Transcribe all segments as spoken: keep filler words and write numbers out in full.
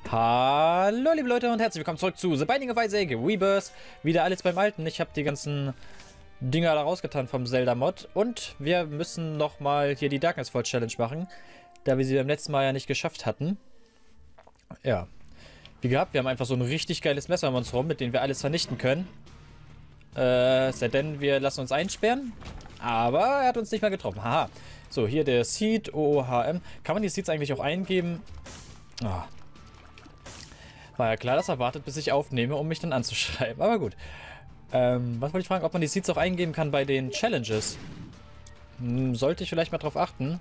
Hallo liebe Leute und herzlich willkommen zurück zu The Binding of Isaac Rebirth. Wieder alles beim Alten. Ich habe die ganzen Dinger da rausgetan vom Zelda-Mod. Und wir müssen nochmal hier die Darknessfall Challenge machen, da wir sie beim letzten Mal ja nicht geschafft hatten. Ja, wie gehabt, wir haben einfach so ein richtig geiles Messer um uns rum, mit dem wir alles vernichten können. Äh, sei denn, wir lassen uns einsperren. Aber er hat uns nicht mal getroffen. Haha. So, hier der Seed, O O H M. Kann man die Seeds eigentlich auch eingeben? Ah. War ja klar, dass er wartet, bis ich aufnehme, um mich dann anzuschreiben. Aber gut. Ähm, was wollte ich fragen? Ob man die Seeds auch eingeben kann bei den Challenges? Hm, sollte ich vielleicht mal drauf achten.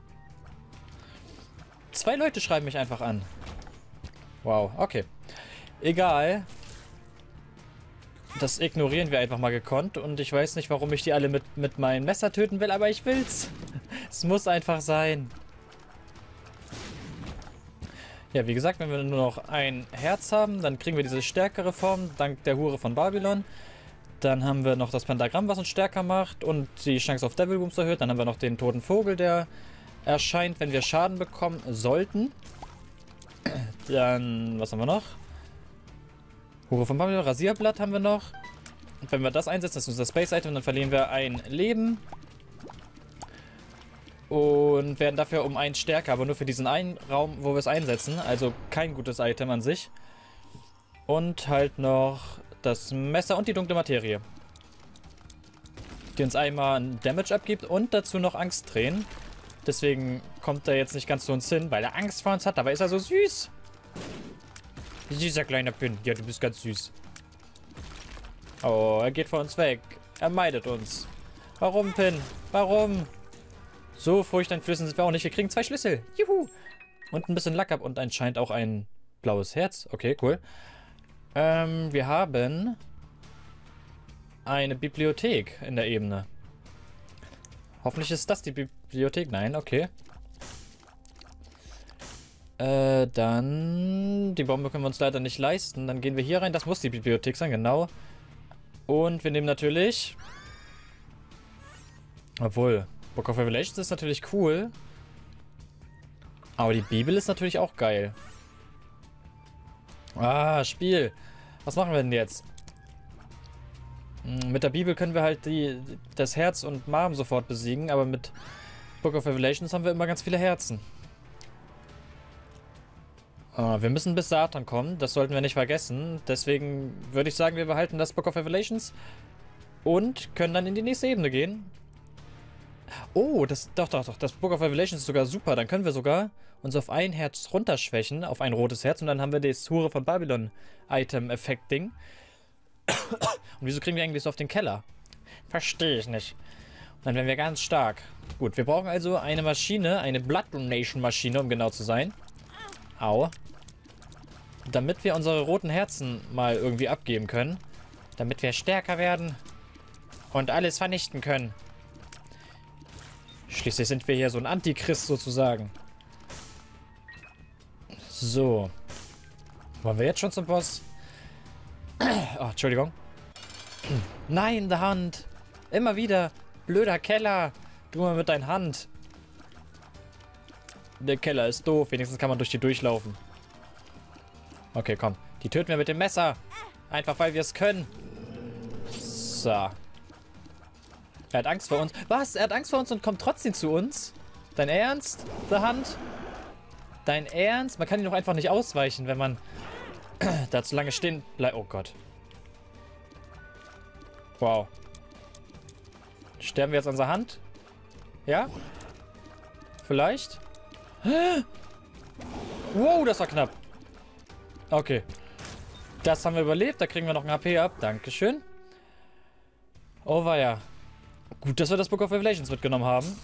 Zwei Leute schreiben mich einfach an. Wow, okay. Egal. Das ignorieren wir einfach mal gekonnt. Und ich weiß nicht, warum ich die alle mit, mit meinem Messer töten will, aber ich will's. Es muss einfach sein. Ja, wie gesagt, wenn wir nur noch ein Herz haben, dann kriegen wir diese stärkere Form, dank der Hure von Babylon. Dann haben wir noch das Pentagramm, was uns stärker macht und die Chance auf Devil Wounds erhöht. Dann haben wir noch den toten Vogel, der erscheint, wenn wir Schaden bekommen sollten. Dann, was haben wir noch? Hure von Babylon, Rasierblatt haben wir noch. Und wenn wir das einsetzen, das ist unser Space-Item, dann verlieren wir ein Leben. Und werden dafür um einen stärker, aber nur für diesen einen Raum, wo wir es einsetzen. Also kein gutes Item an sich. Und halt noch das Messer und die dunkle Materie. Die uns einmal ein Damage abgibt und dazu noch Angst drehen. Deswegen kommt er jetzt nicht ganz zu uns hin, weil er Angst vor uns hat. Aber ist er so süß. Dieser kleine Pin. Ja, du bist ganz süß. Oh, er geht vor uns weg. Er meidet uns. Warum, Pin? Warum? So furchteinflößend sind wir auch nicht. Wir kriegen zwei Schlüssel. Juhu. Und ein bisschen Lack ab und anscheinend auch ein blaues Herz. Okay, cool. Ähm, wir haben eine Bibliothek in der Ebene. Hoffentlich ist das die Bibliothek. Nein, okay. Äh, dann... Die Bombe können wir uns leider nicht leisten. Dann gehen wir hier rein. Das muss die Bibliothek sein, genau. Und wir nehmen natürlich... Obwohl... Book of Revelations ist natürlich cool. Aber die Bibel ist natürlich auch geil. Ah, Spiel. Was machen wir denn jetzt? Mit der Bibel können wir halt die, das Herz und Marm sofort besiegen. Aber mit Book of Revelations haben wir immer ganz viele Herzen. Ah, wir müssen bis Satan kommen. Das sollten wir nicht vergessen. Deswegen würde ich sagen, wir behalten das Book of Revelations. Und können dann in die nächste Ebene gehen. Oh, das, doch, doch, doch, das Book of Revelations ist sogar super. Dann können wir sogar uns auf ein Herz runterschwächen, auf ein rotes Herz. Und dann haben wir das Hure von Babylon Item-Effekt-Ding. Und wieso kriegen wir eigentlich so auf den Keller? Verstehe ich nicht. Und dann werden wir ganz stark. Gut, wir brauchen also eine Maschine, eine Blood Donation Maschine, um genau zu sein. Au. Damit wir unsere roten Herzen mal irgendwie abgeben können. Damit wir stärker werden und alles vernichten können. Schließlich sind wir hier so ein Antichrist sozusagen. So. Wollen wir jetzt schon zum Boss? Oh, Entschuldigung. Nein, der Hand. Immer wieder. Blöder Keller. Du mal mit deiner Hand. Der Keller ist doof. Wenigstens kann man durch die durchlaufen. Okay, komm. Die töten wir mit dem Messer. Einfach, weil wir es können. So. Er hat Angst vor uns. Was? Er hat Angst vor uns und kommt trotzdem zu uns? Dein Ernst? The Hand? Dein Ernst? Man kann ihn doch einfach nicht ausweichen, wenn man da zu lange stehen bleibt. Oh Gott. Wow. Sterben wir jetzt an seiner Hand? Ja? Vielleicht? Wow, das war knapp. Okay. Das haben wir überlebt. Da kriegen wir noch ein H P ab. Dankeschön. Oh, war ja. Gut, dass wir das Book of Revelations mitgenommen haben.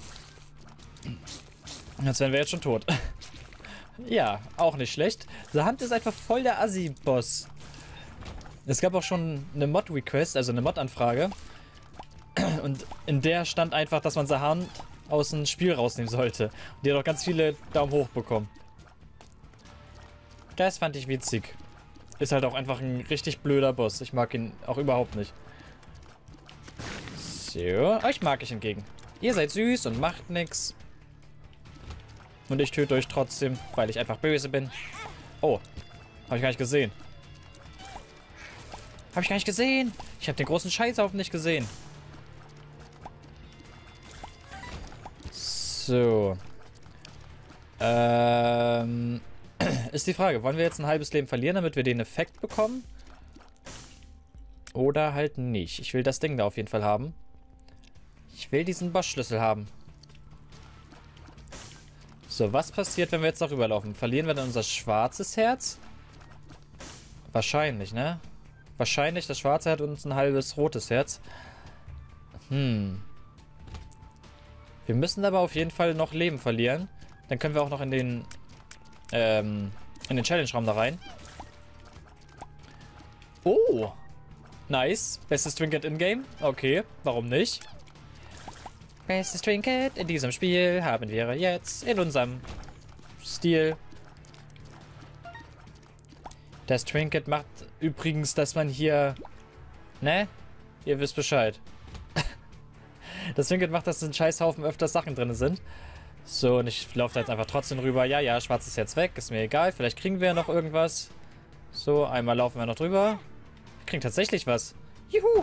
Jetzt wären wir jetzt schon tot. Ja, auch nicht schlecht. The Hand ist einfach voll der Assi-Boss. Es gab auch schon eine Mod-Request, also eine Mod-Anfrage. Und in der stand einfach, dass man The Hand aus dem Spiel rausnehmen sollte. Und die hat auch ganz viele Daumen hoch bekommen. Das fand ich witzig. Ist halt auch einfach ein richtig blöder Boss. Ich mag ihn auch überhaupt nicht. So, euch mag ich hingegen. Ihr seid süß und macht nix. Und ich töte euch trotzdem, weil ich einfach böse bin. Oh, Habe ich gar nicht gesehen. Habe ich gar nicht gesehen. Ich habe den großen Scheißhaufen nicht gesehen. So. Ähm... Ist die Frage, wollen wir jetzt ein halbes Leben verlieren, damit wir den Effekt bekommen? Oder halt nicht. Ich will das Ding da auf jeden Fall haben. Ich will diesen Boss-Schlüssel haben. So, was passiert, wenn wir jetzt darüber laufen? Verlieren wir dann unser schwarzes Herz? Wahrscheinlich, ne? Wahrscheinlich, das schwarze hat uns ein halbes rotes Herz. Hm. Wir müssen aber auf jeden Fall noch Leben verlieren. Dann können wir auch noch in den ähm, in den Challenge-Raum da rein. Oh! Nice. Bestes Trinket in-game. Okay, warum nicht? Bestes Trinket in diesem Spiel haben wir jetzt in unserem Stil. Das Trinket macht übrigens, dass man hier... Ne? Ihr wisst Bescheid. Das Trinket macht, dass in Scheißhaufen öfters Sachen drin sind. So, und ich laufe da jetzt einfach trotzdem rüber. Ja, ja, schwarz ist jetzt weg. Ist mir egal. Vielleicht kriegen wir ja noch irgendwas. So, einmal laufen wir noch drüber. Wir kriegen tatsächlich was. Juhu!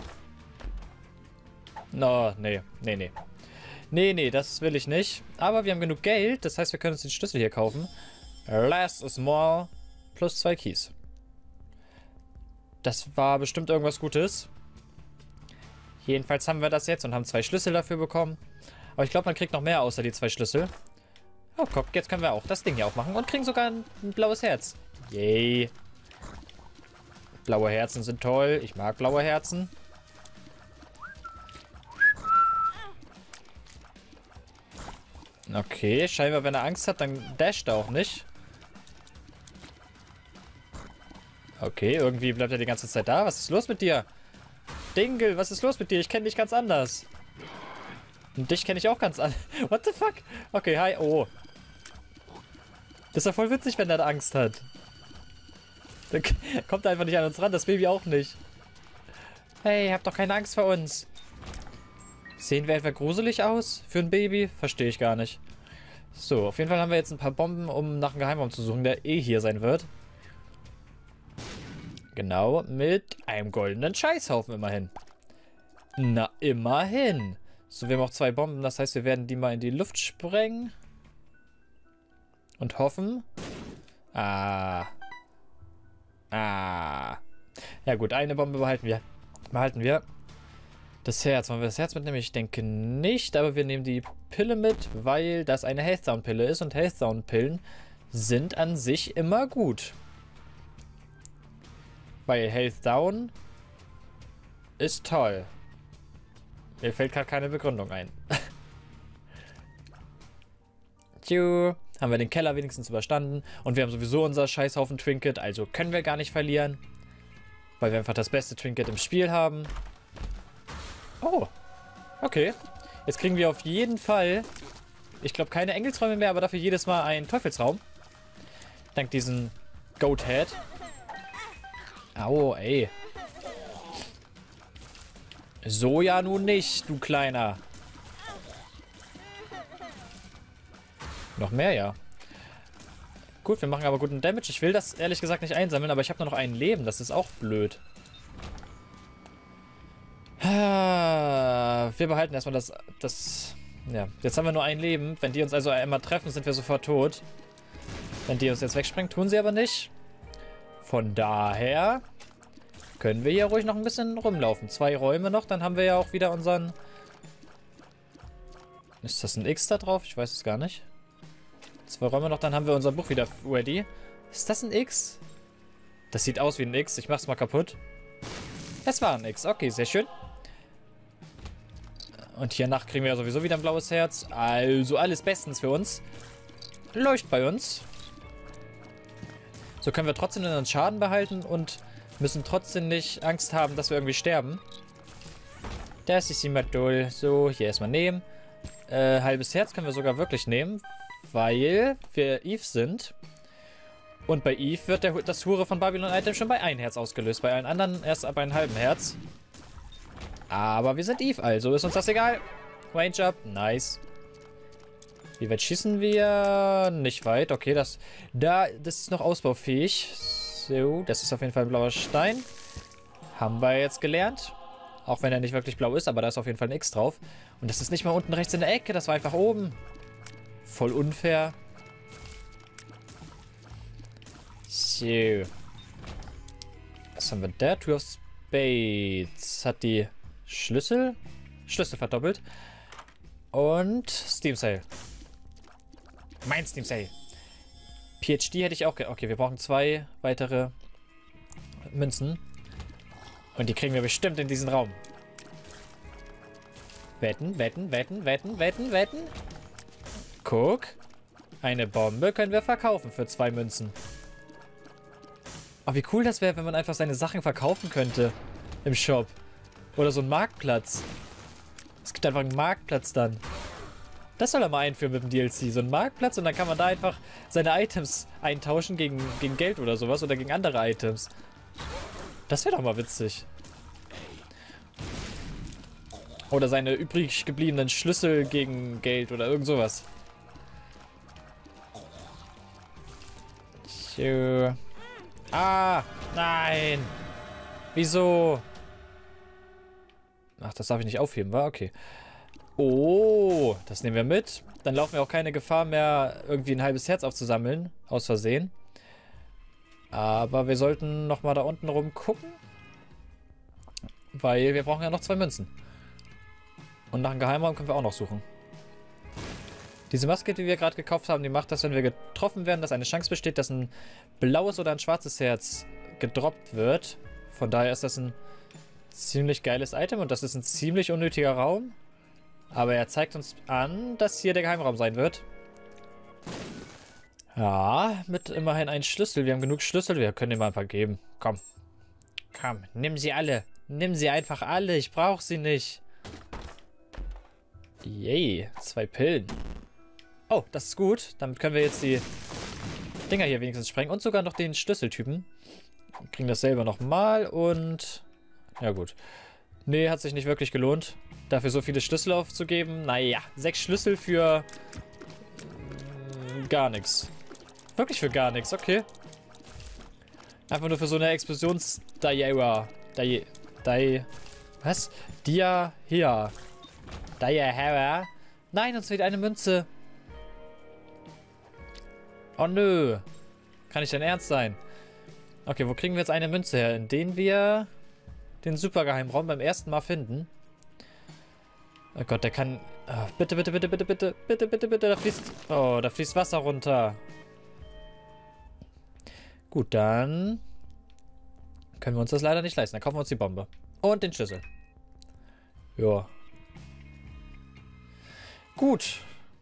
No, nee, nee, nee. Nee, nee, das will ich nicht. Aber wir haben genug Geld. Das heißt, wir können uns den Schlüssel hier kaufen. Less is more. Plus zwei Keys. Das war bestimmt irgendwas Gutes. Jedenfalls haben wir das jetzt und haben zwei Schlüssel dafür bekommen. Aber ich glaube, man kriegt noch mehr außer die zwei Schlüssel. Oh, guck, jetzt können wir auch das Ding hier aufmachen und kriegen sogar ein, ein blaues Herz. Yay. Blaue Herzen sind toll. Ich mag blaue Herzen. Okay, scheinbar, wenn er Angst hat, dann dasht er auch nicht. Okay, irgendwie bleibt er die ganze Zeit da. Was ist los mit dir? Dingle, was ist los mit dir? Ich kenne dich ganz anders. Und dich kenne ich auch ganz anders. What the fuck? Okay, hi. Oh. Das ist ja voll witzig, wenn er Angst hat. Dann kommt er einfach nicht an uns ran. Das Baby auch nicht. Hey, habt doch keine Angst vor uns. Sehen wir etwa gruselig aus für ein Baby? Verstehe ich gar nicht. So, auf jeden Fall haben wir jetzt ein paar Bomben, um nach einem Geheimraum zu suchen, der eh hier sein wird. Genau, mit einem goldenen Scheißhaufen immerhin. Na, immerhin. So, wir haben auch zwei Bomben, das heißt, wir werden die mal in die Luft sprengen. Und hoffen. Ah. Ah. Ja gut, eine Bombe behalten wir. Behalten wir. Das Herz. Wollen wir das Herz mitnehmen? Ich denke nicht, aber wir nehmen die Pille mit, weil das eine Health-Down-Pille ist. Und Health-Down-Pillen sind an sich immer gut. Weil Health Down ist toll. Mir fällt gerade keine Begründung ein. Tju, haben wir den Keller wenigstens überstanden. Und wir haben sowieso unser Scheißhaufen Trinket, also können wir gar nicht verlieren. Weil wir einfach das beste Trinket im Spiel haben. Oh, okay. Jetzt kriegen wir auf jeden Fall, ich glaube, keine Engelsräume mehr, aber dafür jedes Mal einen Teufelsraum. Dank diesem Goat Head. Au, ey. So ja nun nicht, du Kleiner. Noch mehr, ja. Gut, wir machen aber guten Damage. Ich will das ehrlich gesagt nicht einsammeln, aber ich habe nur noch ein Leben. Das ist auch blöd. Wir behalten erstmal das, das... Ja, jetzt haben wir nur ein Leben. Wenn die uns also einmal treffen, sind wir sofort tot. Wenn die uns jetzt wegspringen, tun sie aber nicht. Von daher können wir hier ruhig noch ein bisschen rumlaufen. Zwei Räume noch, dann haben wir ja auch wieder unseren... Ist das ein X da drauf? Ich weiß es gar nicht. Zwei Räume noch, dann haben wir unser Buch wieder ready. Ist das ein X? Das sieht aus wie ein X. Ich mach's mal kaputt. Es war ein X. Okay, sehr schön. Und hiernach kriegen wir ja sowieso wieder ein blaues Herz. Also alles bestens für uns. Läuft bei uns. So können wir trotzdem unseren Schaden behalten und müssen trotzdem nicht Angst haben, dass wir irgendwie sterben. Das ist immer toll. So, hier erstmal nehmen. Äh, halbes Herz können wir sogar wirklich nehmen, weil wir Eve sind. Und bei Eve wird der, das Hure von Babylon-Item schon bei einem Herz ausgelöst. Bei allen anderen erst ab einem halben Herz. Aber wir sind Eve, also ist uns das egal. Range up, nice. Wie weit schießen wir? Nicht weit, okay, das, da, das ist noch ausbaufähig. So, das ist auf jeden Fall ein blauer Stein. Haben wir jetzt gelernt. Auch wenn er nicht wirklich blau ist, aber da ist auf jeden Fall ein X drauf. Und das ist nicht mal unten rechts in der Ecke, das war einfach oben. Voll unfair. So. Was haben wir da? Two of Spades. Hat die Schlüssel? Schlüssel verdoppelt. Und Steam Sale. Mein Steam Sale. P H D hätte ich auch... Ge okay, wir brauchen zwei weitere Münzen. Und die kriegen wir bestimmt in diesen Raum. Wetten, wetten, wetten, wetten, wetten, wetten. Guck. Eine Bombe können wir verkaufen für zwei Münzen. Oh, wie cool das wäre, wenn man einfach seine Sachen verkaufen könnte. Im Shop. Oder so ein Marktplatz. Es gibt einfach einen Marktplatz dann. Das soll er mal einführen mit dem D L C. So ein Marktplatz und dann kann man da einfach seine Items eintauschen gegen, gegen Geld oder sowas. Oder gegen andere Items. Das wäre doch mal witzig. Oder seine übrig gebliebenen Schlüssel gegen Geld oder irgend sowas. So. Ah, nein. Wieso? Ach, das darf ich nicht aufheben, war? Okay. Oh, das nehmen wir mit. Dann laufen wir auch keine Gefahr mehr, irgendwie ein halbes Herz aufzusammeln. Aus Versehen. Aber wir sollten nochmal da unten rum gucken. Weil wir brauchen ja noch zwei Münzen. Und nach einem Geheimraum können wir auch noch suchen. Diese Maske, die wir gerade gekauft haben, die macht, dass wenn wir getroffen werden, dass eine Chance besteht, dass ein blaues oder ein schwarzes Herz gedroppt wird. Von daher ist das ein ziemlich geiles Item und das ist ein ziemlich unnötiger Raum. Aber er zeigt uns an, dass hier der Geheimraum sein wird. Ja, mit immerhin einem Schlüssel. Wir haben genug Schlüssel, wir können ihm mal ein paar geben. Komm. Komm, nimm sie alle. Nimm sie einfach alle, ich brauche sie nicht. Yay, zwei Pillen. Oh, das ist gut. Damit können wir jetzt die Dinger hier wenigstens sprengen. Und sogar noch den Schlüsseltypen. Wir kriegen das selber nochmal und... Ja gut. Nee, hat sich nicht wirklich gelohnt. Dafür so viele Schlüssel aufzugeben. Naja, sechs Schlüssel für... Gar nichts. Wirklich für gar nichts, okay. Einfach nur für so eine Explosions-Diara. Di... Di... Was? Dia... Hier. Diara. Nein, uns fehlt eine Münze. Oh nö. Kann nicht dein Ernst sein? Okay, wo kriegen wir jetzt eine Münze her? In denen wir den Supergeheimraum beim ersten Mal finden. Oh Gott, der kann... Oh, bitte, bitte, bitte, bitte, bitte, bitte, bitte, bitte. Da fließt... Oh, da fließt Wasser runter. Gut, dann können wir uns das leider nicht leisten. Dann kaufen wir uns die Bombe. Und den Schlüssel. Ja. Gut.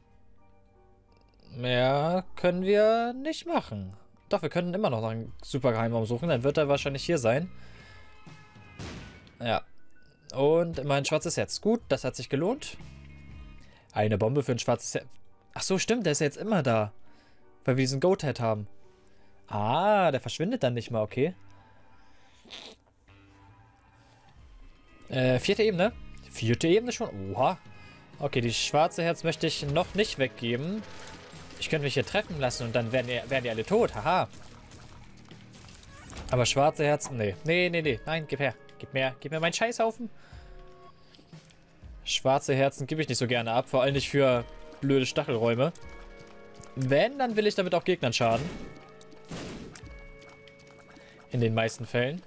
Mehr können wir nicht machen. Doch, wir können immer noch nach einem Supergeheimraum suchen. Dann wird er wahrscheinlich hier sein. Ja. Und immer ein schwarzes Herz. Gut, das hat sich gelohnt. Eine Bombe für ein schwarzes Herz. Ach so, stimmt, der ist jetzt immer da. Weil wir diesen Goat-Head haben. Ah, der verschwindet dann nicht mal, okay. Äh, vierte Ebene. Vierte Ebene schon? Oha. Okay, die schwarze Herz möchte ich noch nicht weggeben. Ich könnte mich hier treffen lassen und dann wären die, wären die alle tot. Haha. Aber schwarze Herz... Nee. Nee, nee, nee. Nein, gib her. Gib mir, gib mir meinen Scheißhaufen. Schwarze Herzen gebe ich nicht so gerne ab. Vor allem nicht für blöde Stachelräume. Wenn, dann will ich damit auch Gegnern schaden. In den meisten Fällen.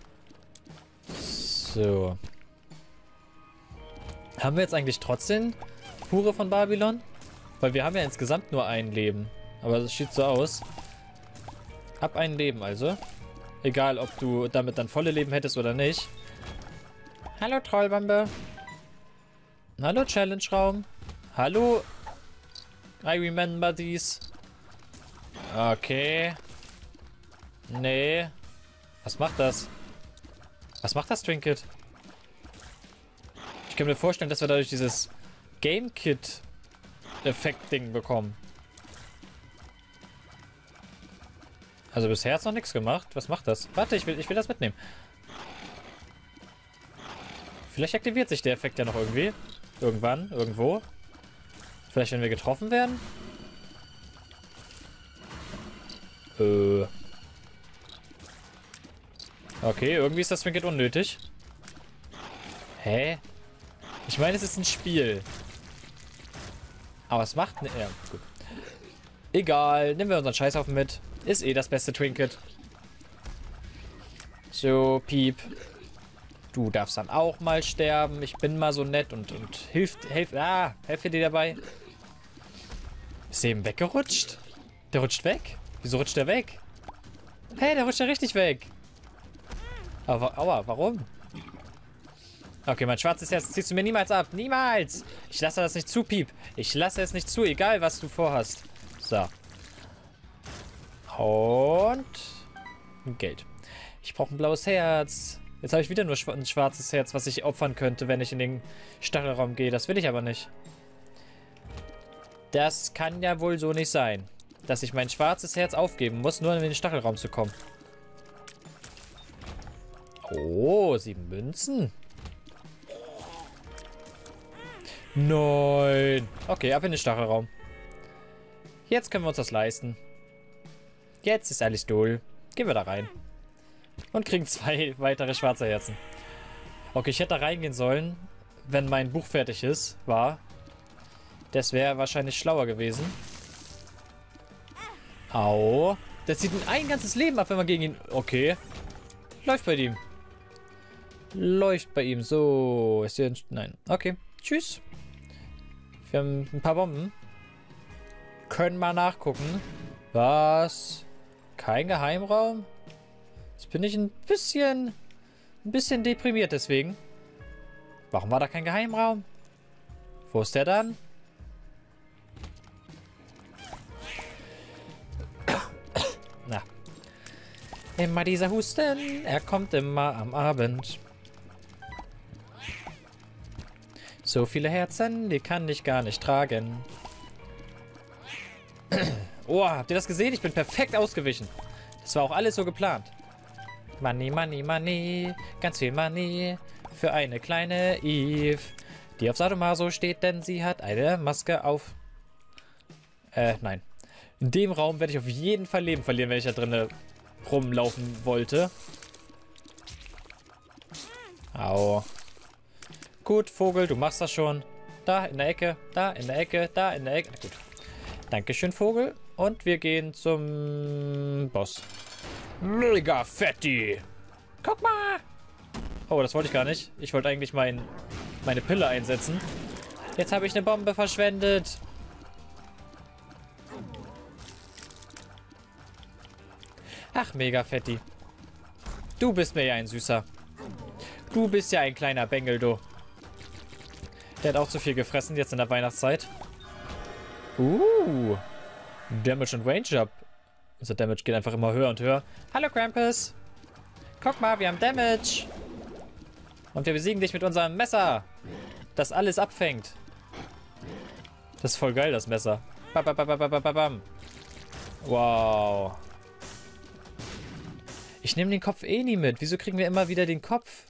So. Haben wir jetzt eigentlich trotzdem Hure von Babylon? Weil wir haben ja insgesamt nur ein Leben. Aber das sieht so aus. Ab ein Leben also. Egal, ob du damit dann volle Leben hättest oder nicht. Hallo Trollbombe. Hallo Challenge-Raum. Hallo. I remember these. Okay. Nee. Was macht das? Was macht das Trinket? Ich kann mir vorstellen, dass wir dadurch dieses Game-Kit-Effekt-Ding bekommen. Also bisher hat es noch nichts gemacht. Was macht das? Warte, ich will, ich will das mitnehmen. Vielleicht aktiviert sich der Effekt ja noch irgendwie. Irgendwann, irgendwo. Vielleicht, wenn wir getroffen werden? Äh. Okay, irgendwie ist das Trinket unnötig. Hä? Ich meine, es ist ein Spiel. Aber es macht... Ne, ja, gut. Egal, nehmen wir unseren Scheißhaufen mit. Ist eh das beste Trinket. So, Piep. Du darfst dann auch mal sterben. Ich bin mal so nett und, und hilft, helf, ah, helfe dir dabei. Ist der eben weggerutscht? Der rutscht weg? Wieso rutscht der weg? Hey, der rutscht ja richtig weg. Aber, aua, warum? Okay, mein schwarzes Herz ziehst du mir niemals ab. Niemals! Ich lasse das nicht zu, Piep. Ich lasse es nicht zu, egal was du vorhast. So. Und... Geld. Ich brauche ein blaues Herz. Jetzt habe ich wieder nur ein schwarzes Herz, was ich opfern könnte, wenn ich in den Stachelraum gehe. Das will ich aber nicht. Das kann ja wohl so nicht sein. Dass ich mein schwarzes Herz aufgeben muss, nur um in den Stachelraum zu kommen. Oh, sieben Münzen. Nein. Okay, ab in den Stachelraum. Jetzt können wir uns das leisten. Jetzt ist alles doll. Gehen wir da rein. Und kriegen zwei weitere schwarze Herzen. Okay, ich hätte da reingehen sollen, wenn mein Buch fertig ist, war. Das wäre wahrscheinlich schlauer gewesen. Au. Das zieht ein ganzes Leben ab, wenn man gegen ihn... Okay. Läuft bei ihm. Läuft bei ihm. So. Ist hier ein... Nein. Okay. Tschüss. Wir haben ein paar Bomben. Können mal nachgucken. Was? Kein Geheimraum? Jetzt bin ich ein bisschen... Ein bisschen deprimiert deswegen. Warum war da kein Geheimraum? Wo ist der dann? Na. Immer dieser Husten. Er kommt immer am Abend. So viele Herzen, die kann ich gar nicht tragen. Oh, habt ihr das gesehen? Ich bin perfekt ausgewichen. Das war auch alles so geplant. Money, money, money. Ganz viel Money. Für eine kleine Eve. Die auf Sadomaso steht, denn sie hat eine Maske auf. Äh, nein. In dem Raum werde ich auf jeden Fall Leben verlieren, wenn ich da drinnen rumlaufen wollte. Au. Gut, Vogel, du machst das schon. Da, in der Ecke. Da, in der Ecke. Da, in der Ecke. Gut. Dankeschön, Vogel. Und wir gehen zum Boss. Mega Fetti. Guck mal. Oh, das wollte ich gar nicht. Ich wollte eigentlich mein, meine Pille einsetzen. Jetzt habe ich eine Bombe verschwendet. Ach, Mega Fetti. Du bist mir ja ein Süßer. Du bist ja ein kleiner Bengel, du. Der hat auch zu viel gefressen jetzt in der Weihnachtszeit. Uh. Damage und Range up. Unser Damage geht einfach immer höher und höher. Hallo, Krampus. Guck mal, wir haben Damage. Und wir besiegen dich mit unserem Messer. Das alles abfängt. Das ist voll geil, das Messer. Ba, ba, ba, ba, ba, ba, bam. Wow. Ich nehme den Kopf eh nie mit. Wieso kriegen wir immer wieder den Kopf?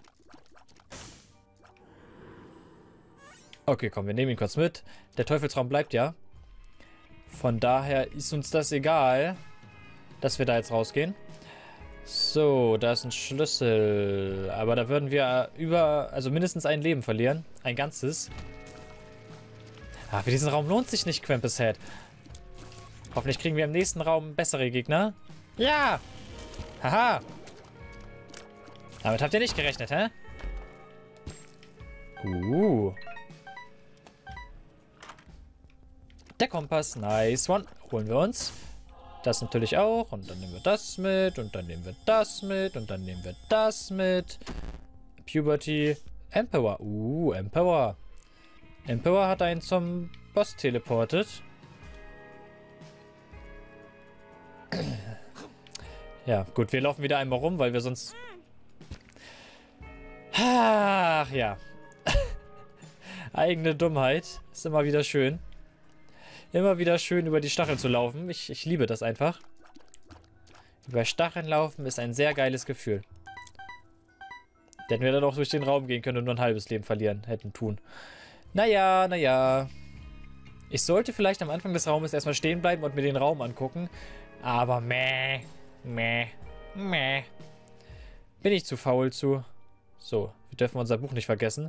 Okay, komm, wir nehmen ihn kurz mit. Der Teufelsraum bleibt ja. Von daher ist uns das egal, dass wir da jetzt rausgehen. So, da ist ein Schlüssel. Aber da würden wir über, also mindestens ein Leben verlieren. Ein ganzes. Ach, für diesen Raum lohnt sich nicht, Krampus Head. Hoffentlich kriegen wir im nächsten Raum bessere Gegner. Ja! Haha! Damit habt ihr nicht gerechnet, hä? Uh. Der Kompass, nice one. Holen wir uns. Das natürlich auch. Und dann nehmen wir das mit. Und dann nehmen wir das mit. Und dann nehmen wir das mit. Puberty. Emperor. Uh, Emperor. Emperor hat einen zum Boss teleportet. Ja, gut, wir laufen wieder einmal rum, weil wir sonst... Ach, ja. Eigene Dummheit. Ist immer wieder schön. Immer wieder schön, über die Stacheln zu laufen. Ich, ich liebe das einfach. Über Stacheln laufen ist ein sehr geiles Gefühl. Hätten wir dann auch durch den Raum gehen können und nur ein halbes Leben verlieren hätten tun. Naja, naja. Ich sollte vielleicht am Anfang des Raumes erstmal stehen bleiben und mir den Raum angucken. Aber meh, meh, meh. Bin ich zu faul zu. So, wir dürfen unser Buch nicht vergessen.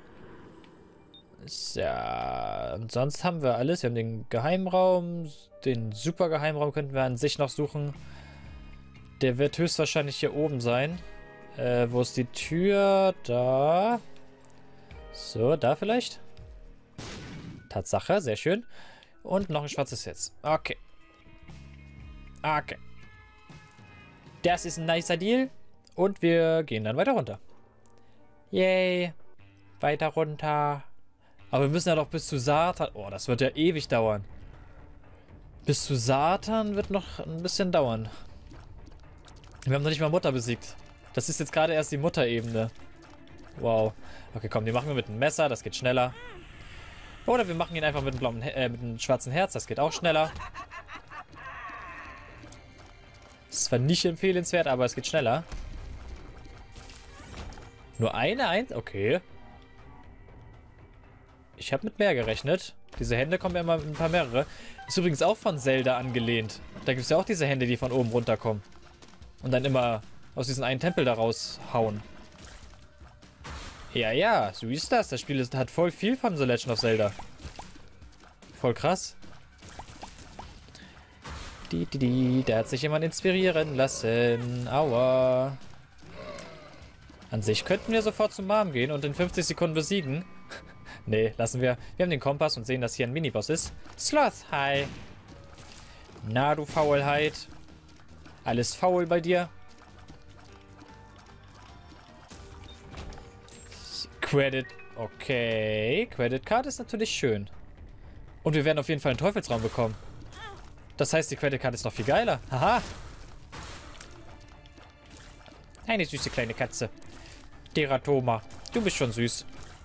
Ja, und sonst haben wir alles. Wir haben den Geheimraum. Den Supergeheimraum könnten wir an sich noch suchen. Der wird höchstwahrscheinlich hier oben sein. Äh, wo ist die Tür? Da. So, da vielleicht. Tatsache, sehr schön. Und noch ein schwarzes Herz. Okay. Okay. Das ist ein nicer Deal. Und wir gehen dann weiter runter. Yay. Weiter runter. Aber wir müssen ja doch bis zu Satan... Oh, das wird ja ewig dauern. Bis zu Satan wird noch ein bisschen dauern. Wir haben noch nicht mal Mutter besiegt. Das ist jetzt gerade erst die Mutterebene. Wow. Okay, komm, die machen wir mit einem Messer. Das geht schneller. Oder wir machen ihn einfach mit einem, blauen, äh, mit einem schwarzen Herz. Das geht auch schneller. Das ist zwar nicht empfehlenswert, aber es geht schneller. Nur eine Eins? Okay. Ich habe mit mehr gerechnet. Diese Hände kommen ja immer ein paar mehrere. Ist übrigens auch von Zelda angelehnt. Da gibt es ja auch diese Hände, die von oben runterkommen. Und dann immer aus diesem einen Tempel da raushauen. Ja, ja, so ist das. Das Spiel ist, hat voll viel von The Legend of Zelda. Voll krass. Die, die, die. Da hat sich jemand inspirieren lassen. Aua. An sich könnten wir sofort zum Mom gehen und in fünfzig Sekunden besiegen. Nee, lassen wir. Wir haben den Kompass und sehen, dass hier ein Miniboss ist. Sloth, hi. Na, du Faulheit. Alles faul bei dir. Credit. Okay. Credit Card ist natürlich schön. Und wir werden auf jeden Fall einen Teufelsraum bekommen. Das heißt, die Credit Card ist noch viel geiler. Haha. Eine süße kleine Katze. Teratoma. Du bist schon süß.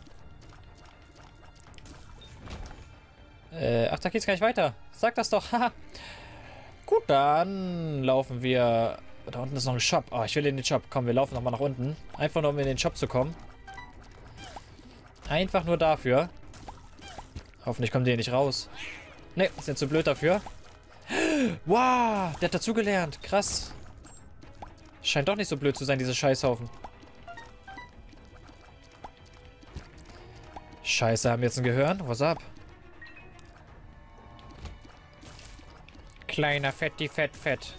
Äh, ach, da geht's gar nicht weiter. Sag das doch. Haha. Gut, dann laufen wir... Da unten ist noch ein Shop. Oh, ich will in den Shop. Komm, wir laufen nochmal nach unten. Einfach nur, um in den Shop zu kommen. Einfach nur dafür. Hoffentlich kommen die hier nicht raus. Ne, sind zu blöd dafür. Wow, der hat dazugelernt. Krass. Scheint doch nicht so blöd zu sein, diese Scheißhaufen. Scheiße, haben wir jetzt ein Gehirn? Was ab? Kleiner Fetti Fett Fett.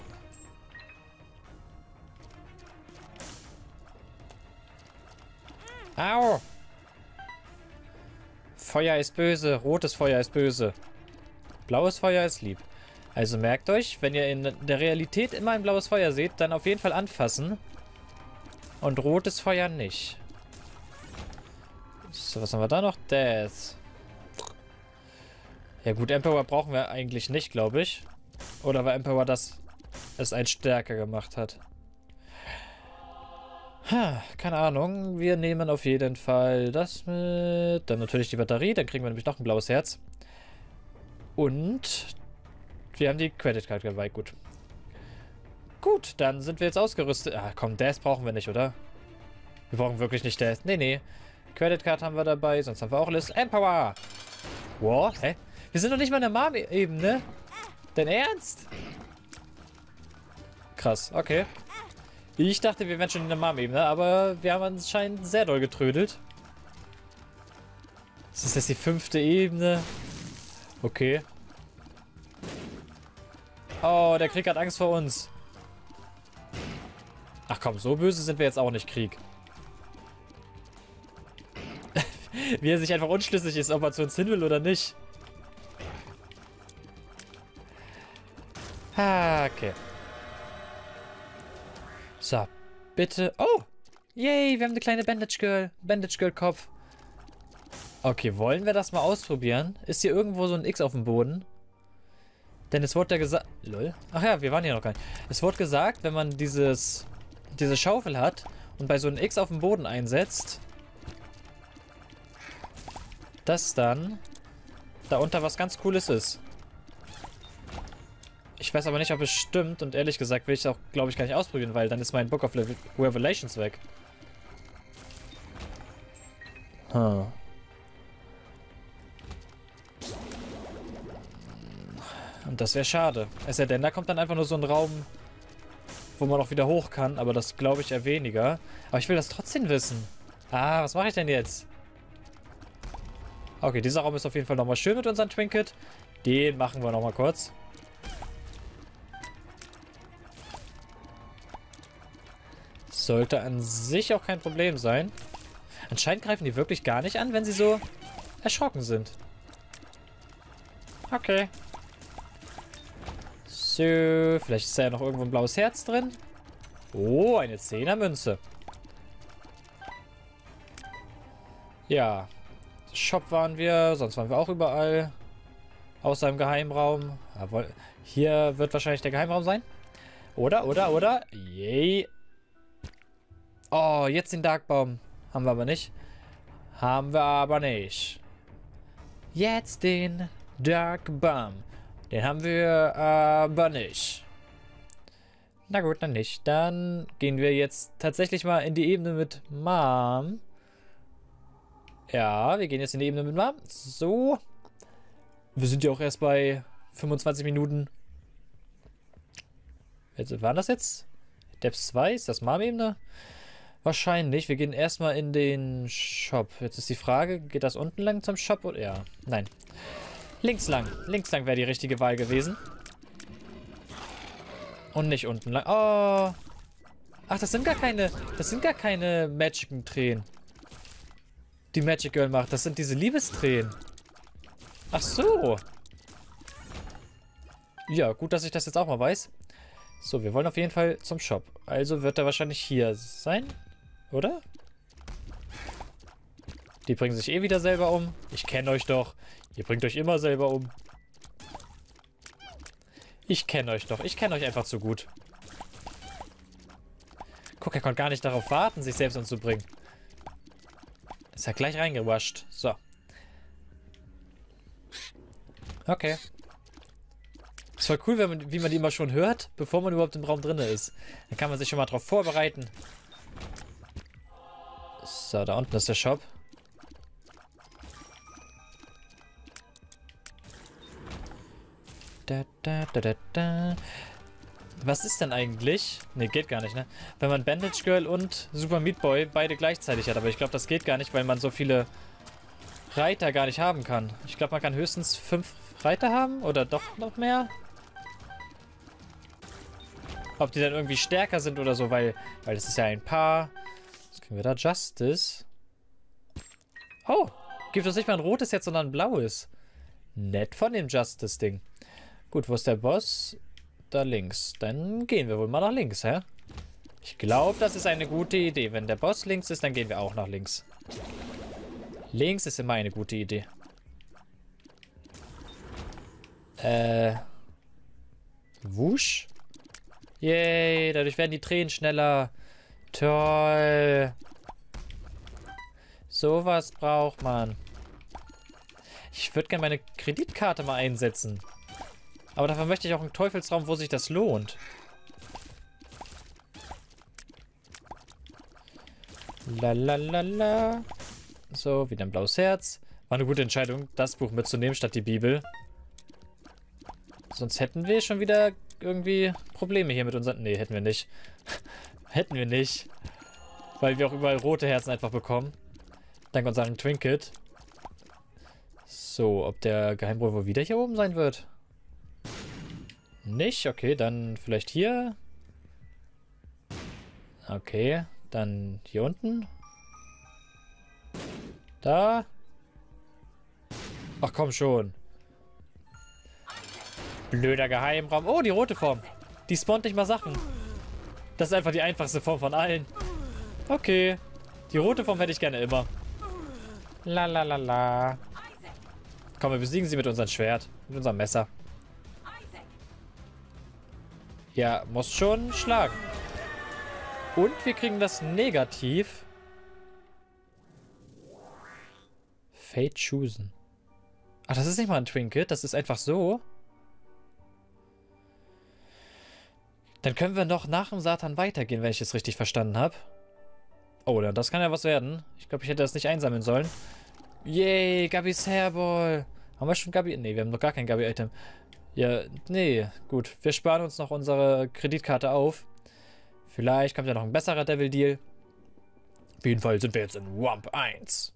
Au! Feuer ist böse, rotes Feuer ist böse. Blaues Feuer ist lieb. Also merkt euch, wenn ihr in der Realität immer ein blaues Feuer seht, dann auf jeden Fall anfassen. Und rotes Feuer nicht. So, was haben wir da noch? Death. Ja gut, Emperor brauchen wir eigentlich nicht, glaube ich. Oder weil Emperor das es ein stärker gemacht hat. Ha, keine Ahnung. Wir nehmen auf jeden Fall das mit. Dann natürlich die Batterie. Dann kriegen wir nämlich noch ein blaues Herz. Und wir haben die Credit Card dabei. Gut. Gut, dann sind wir jetzt ausgerüstet. Ah, komm, Death brauchen wir nicht, oder? Wir brauchen wirklich nicht Death. Nee, nee. Credit Card haben wir dabei. Sonst haben wir auch alles. Empower! Wow, hä? Wir sind doch nicht mal in der Mom-Ebene. Dein Ernst? Krass, okay. Ich dachte, wir wären schon in der Mom-Ebene, aber wir haben anscheinend sehr doll getrödelt. Das ist jetzt die fünfte Ebene. Okay. Oh, der Krieg hat Angst vor uns. Ach komm, so böse sind wir jetzt auch nicht, Krieg. Wie er sich einfach unschlüssig ist, ob er zu uns hin will oder nicht. Ah, okay. So, bitte. Oh! Yay, wir haben eine kleine Bandage Girl. Bandage Girl Kopf. Okay, wollen wir das mal ausprobieren? Ist hier irgendwo so ein X auf dem Boden? Denn es wurde ja gesagt... Lol. Ach ja, wir waren hier noch gar nicht. Es wurde gesagt, wenn man dieses... diese Schaufel hat und bei so einem X auf dem Boden einsetzt, dass dann da unter was ganz Cooles ist. Ich weiß aber nicht, ob es stimmt und ehrlich gesagt will ich es auch, glaube ich, gar nicht ausprobieren, weil dann ist mein Book of Revelations weg. Huh. Und das wäre schade. Es sei denn, da kommt dann einfach nur so ein Raum wo man auch wieder hoch kann, aber das glaube ich eher weniger. Aber ich will das trotzdem wissen. Ah, was mache ich denn jetzt? Okay, dieser Raum ist auf jeden Fall nochmal schön mit unserem Trinket. Den machen wir nochmal kurz. Sollte an sich auch kein Problem sein. Anscheinend greifen die wirklich gar nicht an, wenn sie so erschrocken sind. Okay. So, vielleicht ist da ja noch irgendwo ein blaues Herz drin. Oh, eine Zehnermünze. Ja. Shop waren wir, sonst waren wir auch überall. Außer im Geheimraum. Aber hier wird wahrscheinlich der Geheimraum sein. Oder, oder, oder? Yay. Oh, jetzt den Darkbaum. Haben wir aber nicht. Haben wir aber nicht. Jetzt den Darkbaum. Den haben wir aber nicht. Na gut, dann nicht. Dann gehen wir jetzt tatsächlich mal in die Ebene mit Mom. Ja, wir gehen jetzt in die Ebene mit Mom. So. Wir sind ja auch erst bei fünfundzwanzig Minuten. Jetzt, waren das jetzt? Depths zwei? Ist das Mom-Ebene? Wahrscheinlich. Wir gehen erstmal in den Shop. Jetzt ist die Frage, geht das unten lang zum Shop? Oder? Ja, nein. Links lang. Links lang wäre die richtige Wahl gewesen. Und nicht unten lang. Oh. Ach, das sind gar keine, das sind gar keine Magic-Tränen. Die Magic Girl macht. Das sind diese Liebestränen. Ach so. Ja, gut, dass ich das jetzt auch mal weiß. So, wir wollen auf jeden Fall zum Shop. Also wird er wahrscheinlich hier sein. Oder? Die bringen sich eh wieder selber um. Ich kenne euch doch. Ihr bringt euch immer selber um. Ich kenne euch doch. Ich kenne euch einfach zu gut. Guck, er konnte gar nicht darauf warten, sich selbst umzubringen. Ist ja gleich reingewascht. So. Okay. Ist voll cool, wenn man, wie man die immer schon hört, bevor man überhaupt im Raum drin ist. Dann kann man sich schon mal drauf vorbereiten. So, da unten ist der Shop. Da, da, da, da, da. Was ist denn eigentlich? Ne, geht gar nicht, ne? Wenn man Bandage Girl und Super Meat Boy beide gleichzeitig hat. Aber ich glaube, das geht gar nicht, weil man so viele Reiter gar nicht haben kann. Ich glaube, man kann höchstens fünf Reiter haben. Oder doch noch mehr? Ob die dann irgendwie stärker sind oder so, weil, weil das ist ja ein Paar. Was kriegen wir da? Justice. Oh, gibt uns nicht mal ein rotes jetzt, sondern ein blaues. Nett von dem Justice-Ding. Gut, wo ist der Boss? Da links. Dann gehen wir wohl mal nach links, hä? Ich glaube, das ist eine gute Idee. Wenn der Boss links ist, dann gehen wir auch nach links. Links ist immer eine gute Idee. Äh. Wusch? Yay, dadurch werden die Tränen schneller. Toll. Sowas braucht man. Ich würde gerne meine Kreditkarte mal einsetzen. Aber dafür möchte ich auch einen Teufelsraum, wo sich das lohnt. Lalalala. So, wieder ein blaues Herz. War eine gute Entscheidung, das Buch mitzunehmen, statt die Bibel. Sonst hätten wir schon wieder irgendwie Probleme hier mit unseren... Nee, hätten wir nicht. Hätten wir nicht. Weil wir auch überall rote Herzen einfach bekommen. Dank unserem Trinket. So, ob der Geheimräuber wohl wieder hier oben sein wird? Nicht? Okay, dann vielleicht hier. Okay, dann hier unten. Da. Ach komm schon. Blöder Geheimraum. Oh, die rote Form. Die spawnt nicht mal Sachen. Das ist einfach die einfachste Form von allen. Okay. Die rote Form hätte ich gerne immer. La la la la. Komm, wir besiegen sie mit unserem Schwert. Mit unserem Messer. Ja, muss schon schlagen. Und wir kriegen das Negativ. Fate Chosen. Ach, das ist nicht mal ein Trinket. Das ist einfach so. Dann können wir noch nach dem Satan weitergehen, wenn ich es richtig verstanden habe. Oh, dann das kann ja was werden. Ich glaube, ich hätte das nicht einsammeln sollen. Yay, Gabis Hairball. Haben wir schon Gabi? Ne, wir haben noch gar kein Gabi-Item. Ja, nee, gut. Wir sparen uns noch unsere Kreditkarte auf. Vielleicht kommt ja noch ein besserer Devil Deal. Auf jeden Fall sind wir jetzt in Wump eins.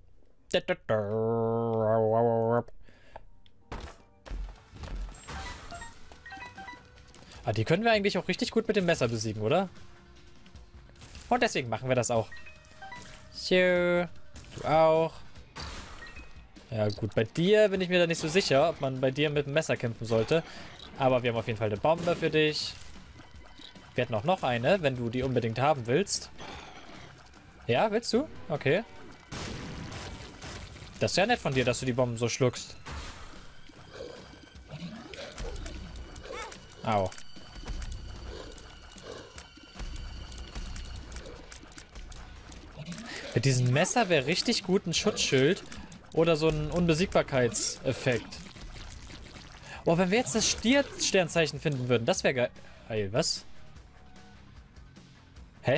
Ah, die können wir eigentlich auch richtig gut mit dem Messer besiegen, oder? Und deswegen machen wir das auch. So, du auch. Ja gut, bei dir bin ich mir da nicht so sicher, ob man bei dir mit dem Messer kämpfen sollte. Aber wir haben auf jeden Fall eine Bombe für dich. Wir hätten auch noch eine, wenn du die unbedingt haben willst. Ja, willst du? Okay. Das ist ja nett von dir, dass du die Bomben so schluckst. Au. Mit diesem Messer wäre richtig gut ein Schutzschild oder so ein Unbesiegbarkeitseffekt. Oh, wenn wir jetzt das Stier-Sternzeichen finden würden, das wäre geil. Ey, was? Hä?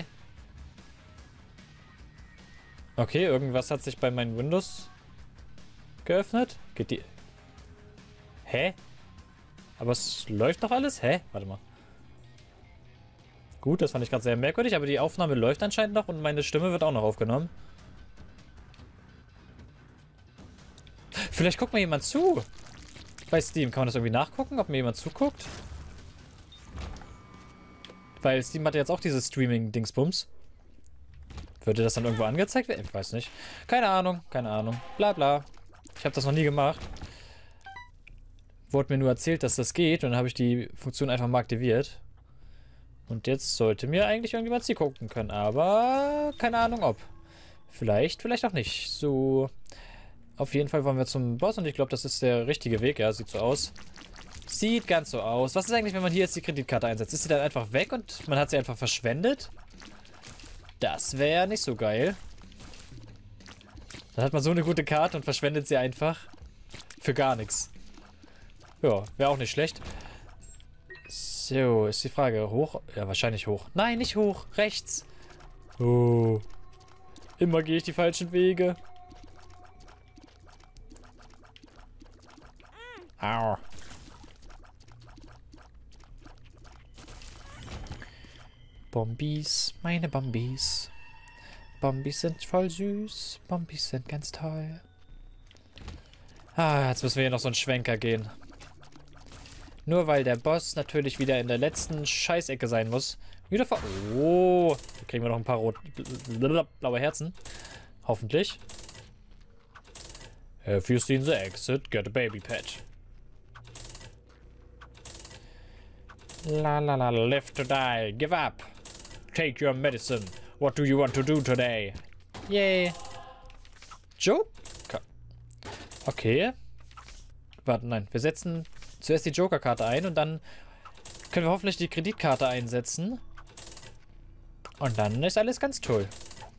Okay, irgendwas hat sich bei meinen Windows geöffnet. Geht die... Hä? Aber es läuft doch alles? Hä? Warte mal. Gut, das fand ich gerade sehr merkwürdig, aber die Aufnahme läuft anscheinend noch und meine Stimme wird auch noch aufgenommen. Vielleicht guckt mir jemand zu. Bei Steam. Kann man das irgendwie nachgucken, ob mir jemand zuguckt? Weil Steam hat ja jetzt auch dieses Streaming-Dingsbums. Würde das dann irgendwo angezeigt werden? Ich weiß nicht. Keine Ahnung, keine Ahnung. Bla bla. Ich habe das noch nie gemacht. Wurde mir nur erzählt, dass das geht und dann habe ich die Funktion einfach mal aktiviert. Und jetzt sollte mir eigentlich irgendjemand sie gucken können, aber keine Ahnung ob. Vielleicht, vielleicht auch nicht. So, auf jeden Fall wollen wir zum Boss und ich glaube, das ist der richtige Weg. Ja, sieht so aus. Sieht ganz so aus. Was ist eigentlich, wenn man hier jetzt die Kreditkarte einsetzt? Ist sie dann einfach weg und man hat sie einfach verschwendet? Das wäre nicht so geil. Dann hat man so eine gute Karte und verschwendet sie einfach für gar nichts. Ja, wäre auch nicht schlecht. So, ist die Frage. Hoch? Ja, wahrscheinlich hoch. Nein, nicht hoch. Rechts. Oh. Immer gehe ich die falschen Wege. Au. Bombis, meine Bombis. Bombis sind voll süß. Bombis sind ganz toll. Ah, jetzt müssen wir hier noch so einen Schwenker gehen. Nur weil der Boss natürlich wieder in der letzten Scheißecke sein muss. Wieder ver... Oh, hier kriegen wir noch ein paar rot... blaue Herzen. Hoffentlich. If you seen the exit, get a baby pet. La la la, live to die, give up. Take your medicine. What do you want to do today? Yay. Joker. Okay. Warte, nein. Wir setzen zuerst die Joker-Karte ein und dann können wir hoffentlich die Kreditkarte einsetzen. Und dann ist alles ganz toll.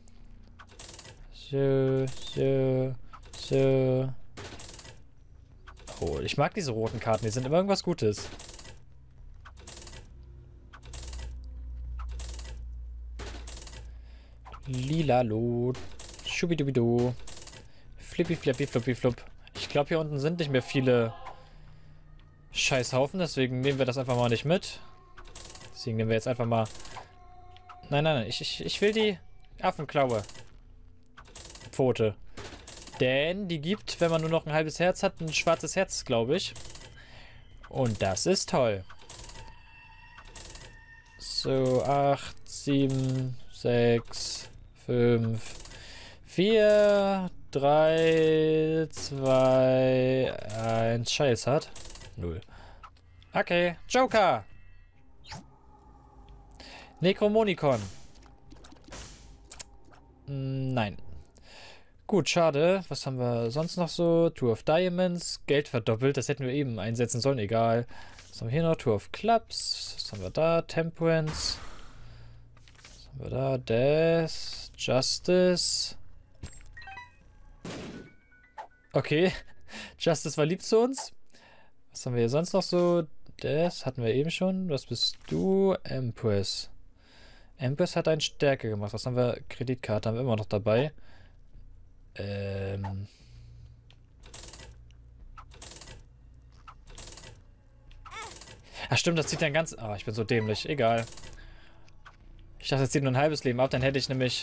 So, so, so. Oh, ich mag diese roten Karten. Die sind immer irgendwas Gutes. Lilalo. Schubidubidu. Flippy, flappy, fluppy, flupp. Ich glaube, hier unten sind nicht mehr viele Scheißhaufen, deswegen nehmen wir das einfach mal nicht mit. Deswegen nehmen wir jetzt einfach mal... Nein, nein, nein, ich, ich, ich will die Affenklaue. Pfote. Denn die gibt, wenn man nur noch ein halbes Herz hat, ein schwarzes Herz, glaube ich. Und das ist toll. So, acht, sieben, sechs, fünf, vier, drei, zwei, eins. Scheiß hat. null. Okay, Joker. Necromonicon. Nein. Gut, schade. Was haben wir sonst noch so? Two of Diamonds. Geld verdoppelt. Das hätten wir eben einsetzen sollen. Egal. Was haben wir hier noch? Two of Clubs. Was haben wir da? Temperance. Was haben wir da? Death. Justice. Okay. Justice war lieb zu uns. Was haben wir hier sonst noch so? Das hatten wir eben schon. Was bist du? Empress. Empress hat eine Stärke gemacht. Was haben wir? Kreditkarte haben wir immer noch dabei. Ähm. Ach stimmt, das zieht dann ganz... Ah, ich bin so dämlich. Egal. Ich dachte, es zieht nur ein halbes Leben ab. Dann hätte ich nämlich...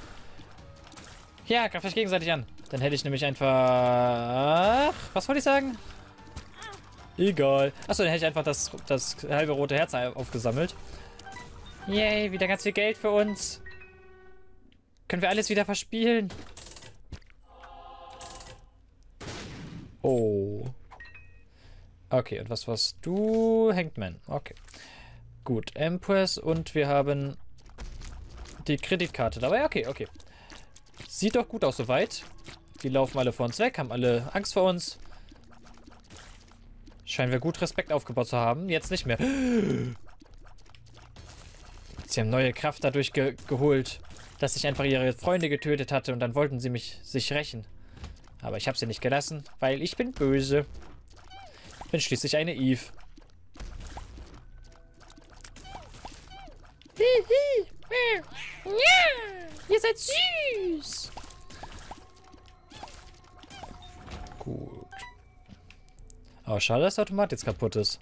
Ja, greift euch gegenseitig an. Dann hätte ich nämlich einfach... Was wollte ich sagen? Egal. Achso, dann hätte ich einfach das, das halbe rote Herz aufgesammelt. Yay, wieder ganz viel Geld für uns. Können wir alles wieder verspielen? Oh. Okay, und was warst du? Hangman. Okay. Gut, Empress und wir haben die Kreditkarte dabei. Okay, okay. Sieht doch gut aus soweit. Die laufen alle vor uns weg, haben alle Angst vor uns. Scheinen wir gut Respekt aufgebaut zu haben. Jetzt nicht mehr. Sie haben neue Kraft dadurch ge geholt, dass ich einfach ihre Freunde getötet hatte und dann wollten sie mich sich rächen. Aber ich habe sie nicht gelassen, weil ich bin böse. Ich bin schließlich eine Eve. Ihr seid süß. Gut. Aber schade, dass der Automat jetzt kaputt ist.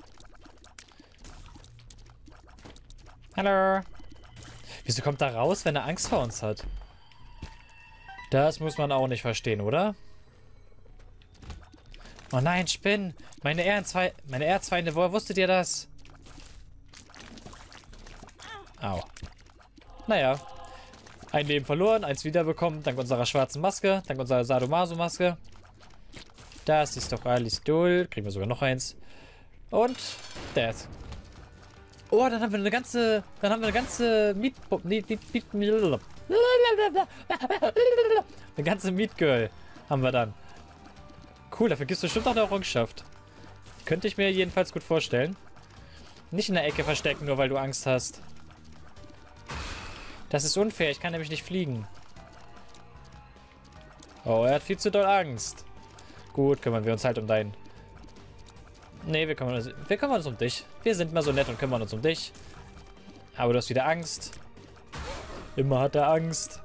Hallo. Wieso kommt er raus, wenn er Angst vor uns hat? Das muss man auch nicht verstehen, oder? Oh nein, Spinnen. Meine Erzfeinde, meine Erzfeinde, woher wusstet ihr das? Au. Naja. Ein Leben verloren, eins wiederbekommen, dank unserer schwarzen Maske, dank unserer Sadomaso-Maske. Das ist doch alles toll. Kriegen wir sogar noch eins. Und Death. Oh, dann haben wir eine ganze, dann haben wir eine ganze Meat, Meat, Meat, Meat, eine ganze Meat Girl haben wir dann. Cool, dafür gibst du bestimmt auch eine Errungenschaft. Könnte ich mir jedenfalls gut vorstellen. Nicht in der Ecke verstecken, nur weil du Angst hast. Das ist unfair, ich kann nämlich nicht fliegen. Oh, er hat viel zu doll Angst. Gut, kümmern wir uns halt um deinen... Nee, wir kümmern, uns, wir kümmern uns um dich. Wir sind mal so nett und kümmern uns um dich. Aber du hast wieder Angst. Immer hat er Angst.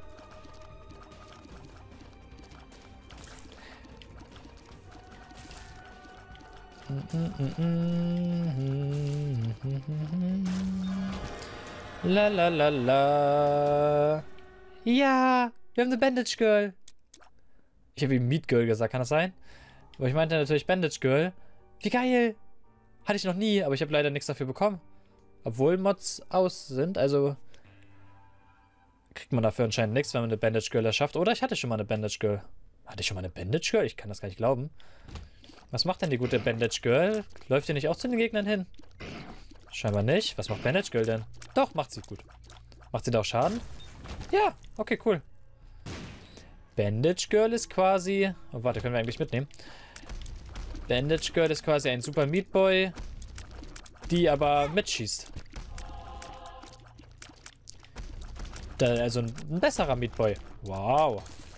La la la la. Ja, wir haben eine Bandage Girl. Ich habe ihm Meat Girl gesagt, kann das sein? Aber ich meinte natürlich Bandage Girl. Wie geil! Hatte ich noch nie, aber ich habe leider nichts dafür bekommen. Obwohl Mods aus sind, also kriegt man dafür anscheinend nichts, wenn man eine Bandage Girl erschafft. Oder ich hatte schon mal eine Bandage Girl. Hatte ich schon mal eine Bandage Girl? Ich kann das gar nicht glauben. Was macht denn die gute Bandage Girl? Läuft die nicht auch zu den Gegnern hin? Scheinbar nicht. Was macht Bandage Girl denn? Doch, macht sie gut. Macht sie da auch Schaden? Ja, okay, cool. Bandage Girl ist quasi... Oh, warte, können wir eigentlich mitnehmen. Bandage Girl ist quasi ein Super Meat Boy, die aber mitschießt. Da, also ein, ein besserer Meat Boy. Wow.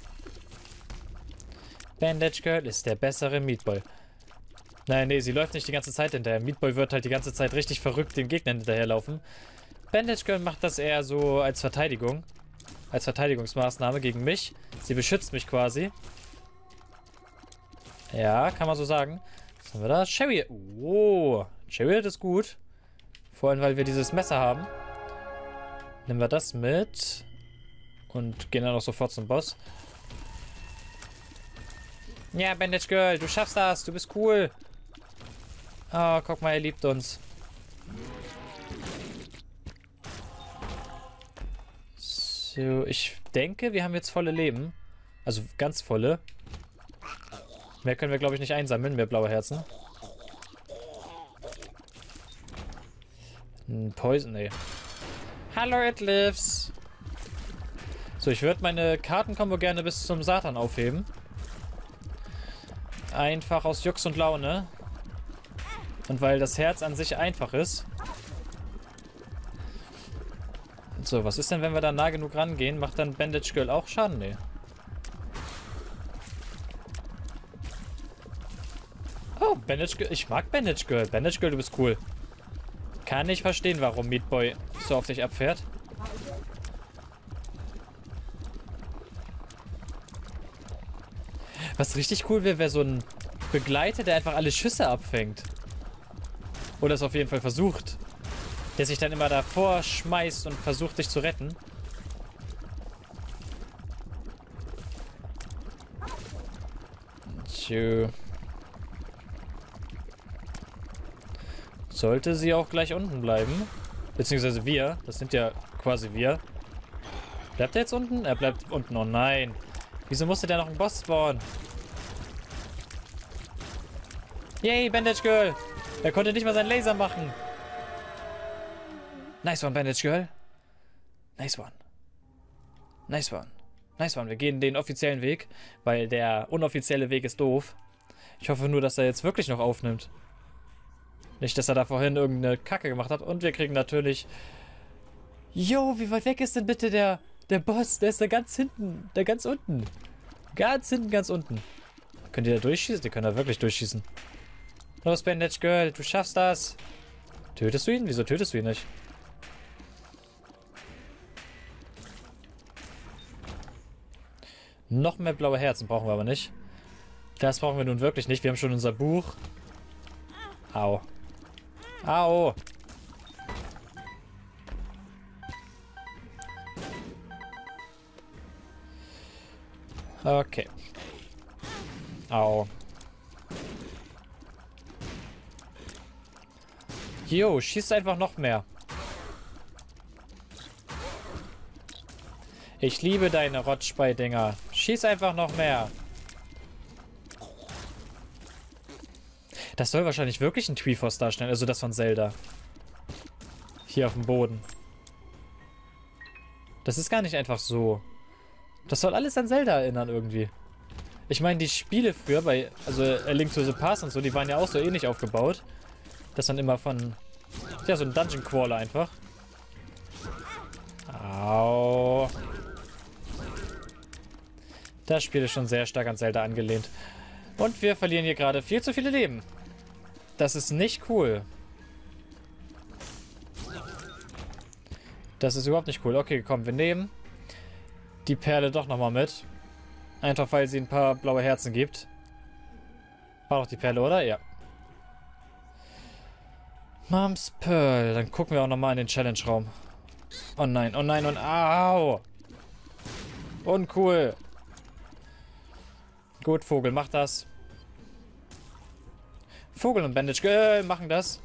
Bandage Girl ist der bessere Meat Boy. Nein, nee, sie läuft nicht die ganze Zeit hinterher. Meat Boy wird halt die ganze Zeit richtig verrückt den Gegnern hinterherlaufen. Bandage Girl macht das eher so als Verteidigung. Als Verteidigungsmaßnahme gegen mich. Sie beschützt mich quasi. Ja, kann man so sagen. Was haben wir da? Chariot. Oh, Chariot ist gut. Vor allem, weil wir dieses Messer haben. Nehmen wir das mit. Und gehen dann auch sofort zum Boss. Ja, Bandage Girl, du schaffst das. Du bist cool. Oh, guck mal, er liebt uns. So, ich denke, wir haben jetzt volle Leben. Also ganz volle. Mehr können wir, glaube ich, nicht einsammeln. Mehr blaue Herzen. Ein Poison, nee. Hallo, it lives. So, ich würde meine Kartenkombo gerne bis zum Satan aufheben. Einfach aus Jux und Laune. Und weil das Herz an sich einfach ist. So, was ist denn, wenn wir da nah genug rangehen? Macht dann Bandage Girl auch Schaden? Nee. Oh, Bandage Girl. Ich mag Bandage Girl. Bandage Girl, du bist cool. Kann ich verstehen, warum Meat Boy so auf dich abfährt. Was richtig cool wäre, wäre so ein Begleiter, der einfach alle Schüsse abfängt. Oder es auf jeden Fall versucht. Der sich dann immer davor schmeißt und versucht, dich zu retten. Tschö. Sollte sie auch gleich unten bleiben. Beziehungsweise wir. Das sind ja quasi wir. Bleibt er jetzt unten? Er bleibt unten. Oh nein. Wieso musste der noch einen Boss spawnen? Yay, Bandage Girl. Er konnte nicht mal seinen Laser machen. Nice one, Bandage Girl. Nice one. Nice one. Nice one. Wir gehen den offiziellen Weg, weil der unoffizielle Weg ist doof. Ich hoffe nur, dass er jetzt wirklich noch aufnimmt. Nicht, dass er da vorhin irgendeine Kacke gemacht hat. Und wir kriegen natürlich... Jo, wie weit weg ist denn bitte der, der Boss? Der ist da ganz hinten. Da ganz unten. Ganz hinten, ganz unten. Könnt ihr da durchschießen? Die können da wirklich durchschießen. Los, Bandage Girl, du schaffst das. Tötest du ihn? Wieso tötest du ihn nicht? Noch mehr blaue Herzen brauchen wir aber nicht. Das brauchen wir nun wirklich nicht. Wir haben schon unser Buch. Au. Au. Okay. Au. Jo, schießt einfach noch mehr. Ich liebe deine Rotschbei-Dinger. Schieß einfach noch mehr. Das soll wahrscheinlich wirklich ein Triforce darstellen, also das von Zelda. Hier auf dem Boden. Das ist gar nicht einfach so. Das soll alles an Zelda erinnern irgendwie. Ich meine, die Spiele früher bei, also A Link to the Past und so, die waren ja auch so ähnlich aufgebaut. Dass man immer von, ja, so ein Dungeon Crawler einfach. Au. Das Spiel ist schon sehr stark an Zelda angelehnt. Und wir verlieren hier gerade viel zu viele Leben. Das ist nicht cool. Das ist überhaupt nicht cool. Okay, komm, wir nehmen die Perle doch nochmal mit. Einfach, weil sie ein paar blaue Herzen gibt. War doch die Perle, oder? Ja. Mom's Pearl. Dann gucken wir auch nochmal in den Challenge-Raum. Oh nein, oh nein, und au! Uncool. Gut, Vogel, mach das. Vogel und Bandage Girl machen das.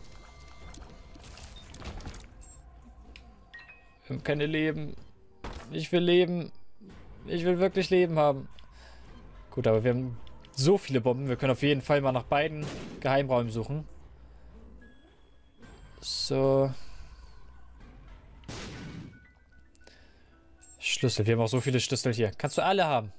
Wir haben keine Leben. Ich will leben. Ich will wirklich Leben haben. Gut, aber wir haben so viele Bomben. Wir können auf jeden Fall mal nach beiden Geheimräumen suchen. So. Schlüssel. Wir haben auch so viele Schlüssel hier. Kannst du alle haben.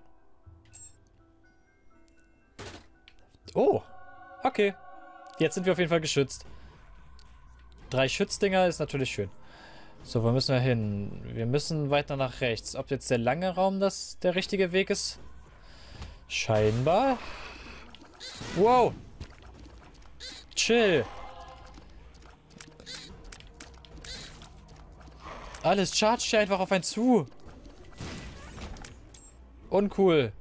Oh. Okay. Jetzt sind wir auf jeden Fall geschützt. Drei Schützdinger ist natürlich schön. So, wo müssen wir hin? Wir müssen weiter nach rechts. Ob jetzt der lange Raum das der richtige Weg ist? Scheinbar. Wow. Chill. Alles chargt hier einfach auf einen zu. Uncool.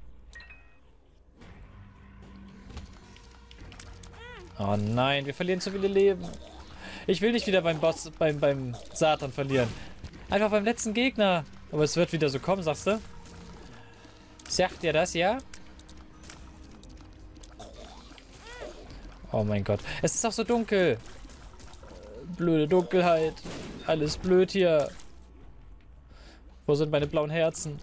Oh nein, wir verlieren zu viele Leben. Ich will nicht wieder beim Boss, beim, beim Satan verlieren. Einfach beim letzten Gegner. Aber es wird wieder so kommen, sagst du? Sagt ihr das, ja? Oh mein Gott. Es ist auch so dunkel. Blöde Dunkelheit. Alles blöd hier. Wo sind meine blauen Herzen?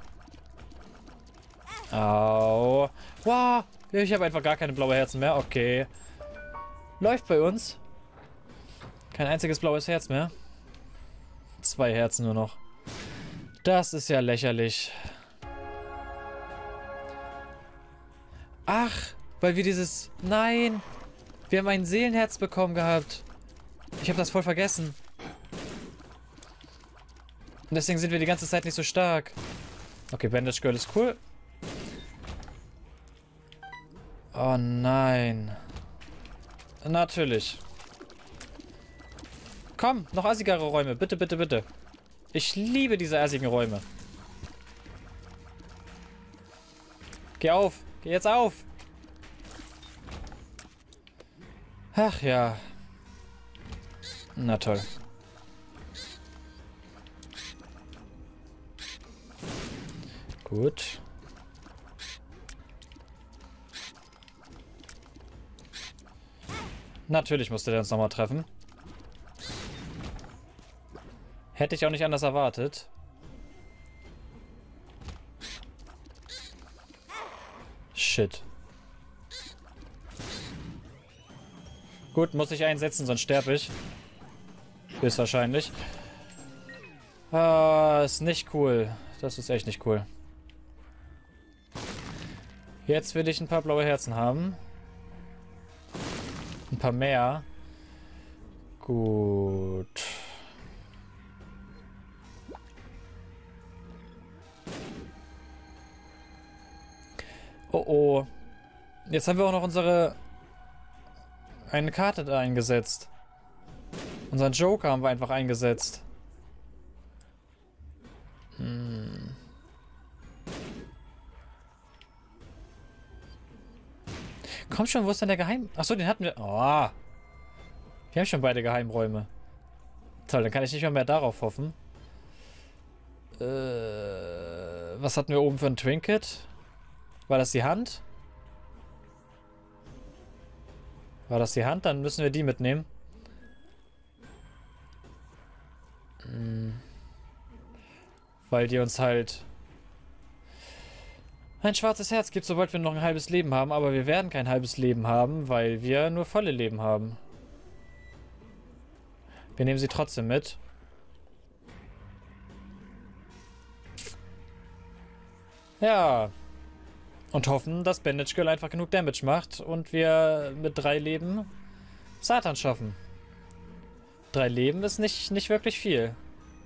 Au. Wow. Ich habe einfach gar keine blauen Herzen mehr. Okay. Läuft bei uns. Kein einziges blaues Herz mehr. Zwei Herzen nur noch. Das ist ja lächerlich. Ach, weil wir dieses... Nein. Wir haben ein Seelenherz bekommen gehabt. Ich habe das voll vergessen. Und deswegen sind wir die ganze Zeit nicht so stark. Okay, Bandage Girl ist cool. Oh nein. Natürlich. Komm, noch assigere Räume. Bitte, bitte, bitte. Ich liebe diese assigen Räume. Geh auf. Geh jetzt auf. Ach ja. Na toll. Gut. Natürlich musste der uns nochmal treffen. Hätte ich auch nicht anders erwartet. Shit. Gut, muss ich einsetzen, sonst sterbe ich. Höchstwahrscheinlich. Ah, ist nicht cool. Das ist echt nicht cool. Jetzt will ich ein paar blaue Herzen haben. Ein paar mehr. Gut. Oh oh. Jetzt haben wir auch noch unsere... eine Karte da eingesetzt. Unseren Joker haben wir einfach eingesetzt. Hm. Komm schon, wo ist denn der Geheim... Achso, den hatten wir... Oh. Wir haben schon beide Geheimräume. Toll, dann kann ich nicht mehr, mehr darauf hoffen. Äh, was hatten wir oben für ein Trinket? War das die Hand? War das die Hand? Dann müssen wir die mitnehmen. Hm. Weil die uns halt ein schwarzes Herz gibt, sobald wir noch ein halbes Leben haben. Aber wir werden kein halbes Leben haben, weil wir nur volle Leben haben. Wir nehmen sie trotzdem mit. Ja. Und hoffen, dass Bandage Girl einfach genug Damage macht und wir mit drei Leben Satan schaffen. Drei Leben ist nicht, nicht wirklich viel.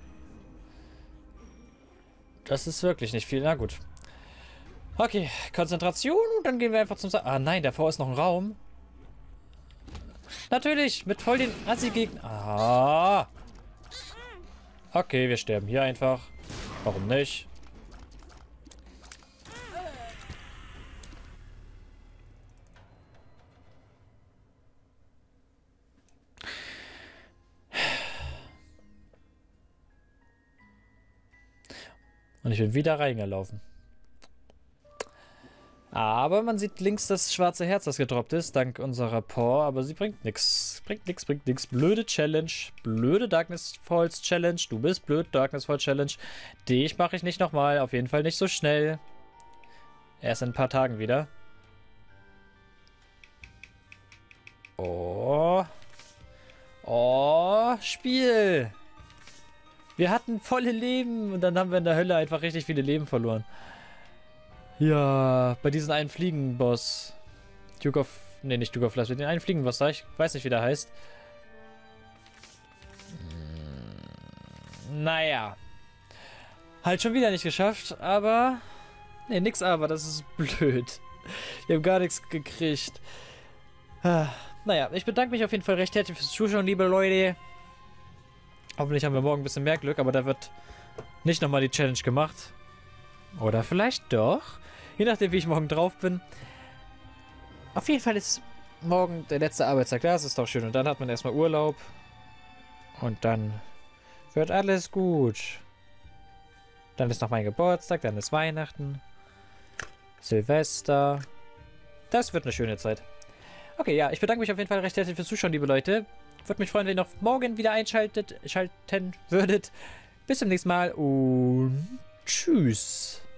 Das ist wirklich nicht viel. Na gut. Okay, Konzentration und dann gehen wir einfach zum Sa Ah nein, davor ist noch ein Raum. Natürlich, mit voll den Assi-Gegnern. Ah. Okay, wir sterben hier einfach. Warum nicht? Und ich bin wieder reingelaufen. Aber man sieht links das schwarze Herz, das gedroppt ist, dank unserer Paw. Aber sie bringt nichts. Bringt nichts, bringt nichts. Blöde Challenge. Blöde Darkness Falls Challenge. Du bist blöd, Darkness Falls Challenge. Dich mache ich nicht nochmal. Auf jeden Fall nicht so schnell. Erst in ein paar Tagen wieder. Oh. Oh, Spiel. Wir hatten volle Leben und dann haben wir in der Hölle einfach richtig viele Leben verloren. Ja, bei diesem einen Fliegenboss. Duke of... Ne, nicht Duke of Flash. Den einen Fliegenboss da. Ich weiß nicht, wie der heißt. Hm, naja. Halt schon wieder nicht geschafft, aber... Ne, nix aber. Das ist blöd. Wir haben gar nichts gekriegt. Ah, naja, ich bedanke mich auf jeden Fall recht herzlich fürs Zuschauen, liebe Leute. Hoffentlich haben wir morgen ein bisschen mehr Glück, aber da wird nicht nochmal die Challenge gemacht. Oder vielleicht doch. Je nachdem, wie ich morgen drauf bin. Auf jeden Fall ist morgen der letzte Arbeitstag. Das ist doch schön. Und dann hat man erstmal Urlaub. Und dann wird alles gut. Dann ist noch mein Geburtstag. Dann ist Weihnachten. Silvester. Das wird eine schöne Zeit. Okay, ja. Ich bedanke mich auf jeden Fall recht herzlich fürs Zuschauen, liebe Leute. Würde mich freuen, wenn ihr noch morgen wieder einschaltet, schalten würdet. Bis zum nächsten Mal und tschüss.